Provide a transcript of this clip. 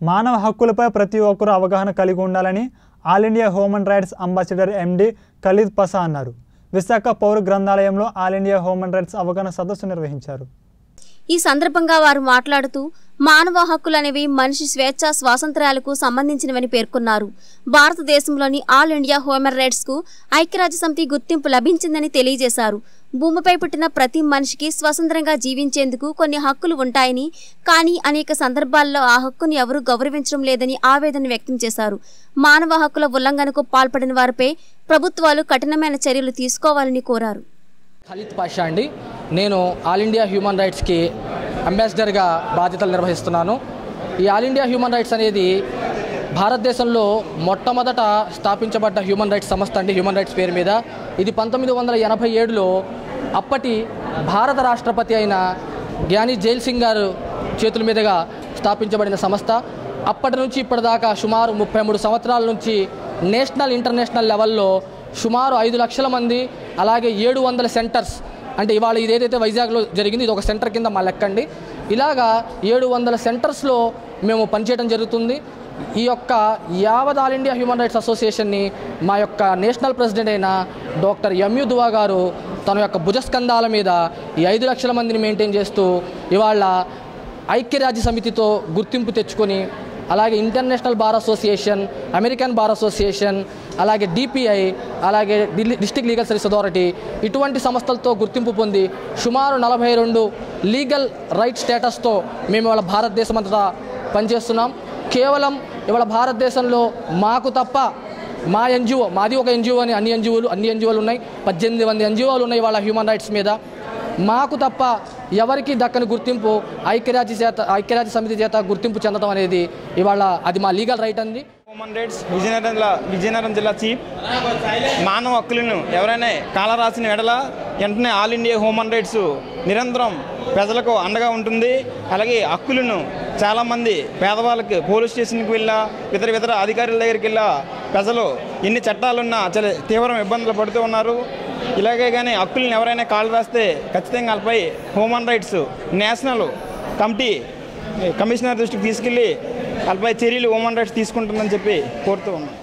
మానవ హక్కులపై ప్రతి ఒక్కరూ అవగాహన కలిగి ఉండాలని all India human rights ambassador MD Khalid Pasha అన్నారు. విశాఖ పౌర గ్రంథాలయంలో ఆల్ ఇండియా హ్యూమన్ రైట్స్ అవగాహన సదస్సు నిర్వహించారు. ఈ సందర్భంగా వారు మాట్లాడుతూ మానవ హక్కులు అనేవి మనిషి స్వేచ్ఛ స్వాతంత్ర్యాలకు సంబంధించినవని పేర్కొన్నారు. భారతదేశంలోని ఆల్ ఇండియా హ్యూమన్ రైట్స్ కు ఐక్యరాజ్యసమితి గుర్తింపు లభించిందని తెలియజేశారు. భూమిపై పుట్టిన ప్రతి మనిషికి స్వతంత్రంగా జీవించేందుకు కొన్ని హక్కులు ఉంటాయని, కానీ అనేక సందర్భాల్లో ఆ హక్కును ఎవరూ గౌరవించడం లేదని ఆవేదన వ్యక్తం చేశారు. మానవ హక్కుల ఉల్లంఘనకు పాల్పడిన వారిపై ప్రభుత్వాలు కఠినమైన చర్యలు తీసుకోవాలని కోరారు. ఖలీద్ పాషా అండి. నేను ఆల్ ఇండియా హ్యూమన్ రైట్స్కి అంబాసిడర్గా బాధ్యతలు నిర్వహిస్తున్నాను. ఈ ఆల్ ఇండియా హ్యూమన్ రైట్స్ అనేది భారతదేశంలో మొట్టమొదట స్థాపించబడ్డ హ్యూమన్ రైట్స్ సంస్థ అండి. హ్యూమన్ రైట్స్ పేరు మీద ఇది 1987లో అప్పటి భారత రాష్ట్రపతి అయిన జ్ఞాని జైల్ సింగ్ గారు చేతుల మీదుగా స్థాపించబడిన సంస్థ. అప్పటి నుంచి ఇప్పటిదాకా సుమారు 33 సంవత్సరాల నుంచి నేషనల్ ఇంటర్నేషనల్ లెవెల్లో సుమారు 5 లక్షల మంది, అలాగే 700 సెంటర్స్, అంటే ఇవాళ ఇదేదైతే వైజాగ్లో జరిగింది ఇది ఒక సెంటర్ కింద మా లెక్కండి. ఇలాగా 700 సెంటర్స్లో మేము పనిచేయడం జరుగుతుంది. ఈ యొక్క యావత్ ఆల్ ఇండియా హ్యూమన్ రైట్స్ అసోసియేషన్ని మా యొక్క నేషనల్ ప్రెసిడెంట్ అయిన డాక్టర్ ఎంయు దువా గారు తన యొక్క భుజస్కంధాల మీద ఈ 5 లక్షల మందిని మెయింటైన్ చేస్తూ ఇవాళ ఐక్యరాజ్య సమితితో గుర్తింపు తెచ్చుకొని, అలాగే international bar association, American bar association, అలాగే డిపిఐ, అలాగే డిస్ట్రిక్ట్ లీగల్ సర్వీస్ అథారిటీ ఇటువంటి సంస్థలతో గుర్తింపు పొంది సుమారు 42 లీగల్ రైట్ స్టేటస్తో మేము ఇవాళ భారతదేశం అంతటా పనిచేస్తున్నాం. కేవలం ఇవాళ భారతదేశంలో మాకు తప్ప మా ఎన్జిఓ, మాది ఒక ఎన్జిఓ అని అన్ని ఎన్జిఓలు ఉన్నాయి, 18 ఎన్జిఓలు ఉన్నాయి ఇవాళ హ్యూమన్ రైట్స్ మీద. మాకు తప్ప ఎవరికి దక్కని గుర్తింపు ఐక్యరాజ్య సమితి చేత గుర్తింపు చెందడం అనేది ఇవాళ అది మా లీగల్ రైట్ అంది. హ్యూమన్ రైట్స్ విజయనగరం జిల్లా చీఫ్. మానవ హక్కులను ఎవరైనా కాలరాసిన ఎడల వెంటనే ఆల్ ఇండియా హ్యూమన్ రైట్స్ నిరంతరం ప్రజలకు అండగా ఉంటుంది. అలాగే హక్కులను చాలామంది పేదవాళ్ళకి పోలీస్ స్టేషన్కి వెళ్ళా ఇతర అధికారుల దగ్గరికి వెళ్ళా ప్రజలు ఎన్ని చట్టాలున్నా చాలా తీవ్ర ఇబ్బందులు పడుతూ ఉన్నారు. ఇలాగే కానీ హక్కులను ఎవరైనా కాలు రాస్తే ఖచ్చితంగా వాళ్ళపై హ్యూమన్ రైట్స్ నేషనల్ కమిషనర్ దృష్టికి తీసుకెళ్ళి వాళ్ళపై చర్యలు హ్యూమన్ రైట్స్ తీసుకుంటుందని చెప్పి కోరుతూ ఉన్నాం.